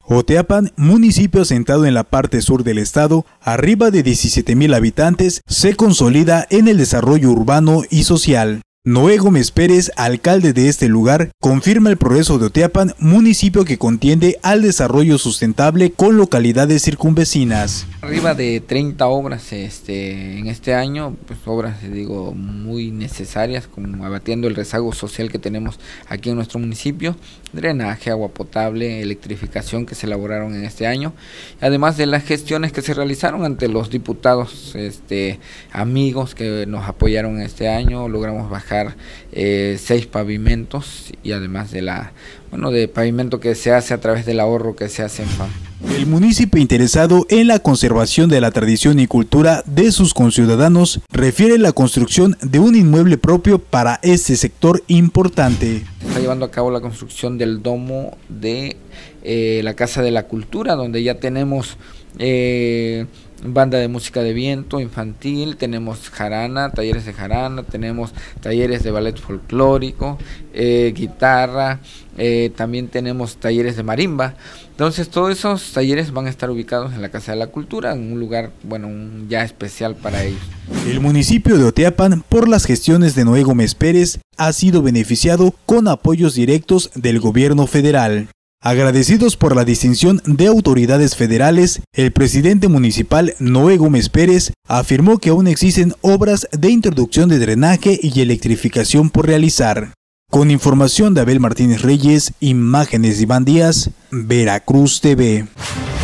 Oteapan, municipio asentado en la parte sur del estado, arriba de 17,000 habitantes, se consolida en el desarrollo urbano y social. Noé Gómez Pérez, alcalde de este lugar, confirma el progreso de Oteapan, municipio que contiende al desarrollo sustentable con localidades circunvecinas. Arriba de 30 obras en este año, pues obras digo muy necesarias, como abatiendo el rezago social que tenemos aquí en nuestro municipio, drenaje, agua potable, electrificación que se elaboraron en este año, además de las gestiones que se realizaron ante los diputados amigos que nos apoyaron este año. Logramos bajar 6 pavimentos y además de pavimento que se hace a través del ahorro que se hace en FAM. El municipio interesado en la conservación de la tradición y cultura de sus conciudadanos refiere la construcción de un inmueble propio para este sector importante. Se está llevando a cabo la construcción del domo de la Casa de la Cultura, donde ya tenemos banda de música de viento infantil, tenemos jarana, talleres de jarana, tenemos talleres de ballet folclórico, guitarra, también tenemos talleres de marimba. Entonces todos esos talleres van a estar ubicados en la Casa de la Cultura, en un lugar, ya especial para ellos. El municipio de Oteapan, por las gestiones de Noé Gómez Pérez, ha sido beneficiado con apoyos directos del gobierno federal. Agradecidos por la distinción de autoridades federales, el presidente municipal Noé Gómez Pérez afirmó que aún existen obras de introducción de drenaje y electrificación por realizar. Con información de Abel Martínez Reyes, imágenes de Iván Díaz, Veracruz TV.